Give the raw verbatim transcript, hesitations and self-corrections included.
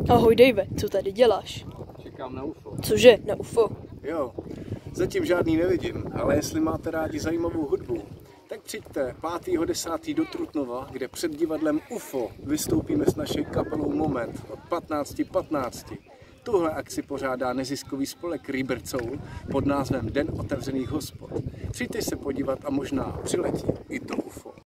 Ahoj Dave, co tady děláš? Čekám na U F O. Cože, na U F O? Jo, zatím žádný nevidím, ale jestli máte rádi zajímavou hudbu, tak přijďte pátého desátého do Trutnova, kde před divadlem U F O vystoupíme s naší kapelou Moment od patnácti patnácti. Tuhle akci pořádá neziskový spolek Rebirth Soul pod názvem Den otevřených hospod. Přijďte se podívat a možná přiletí i to U F O.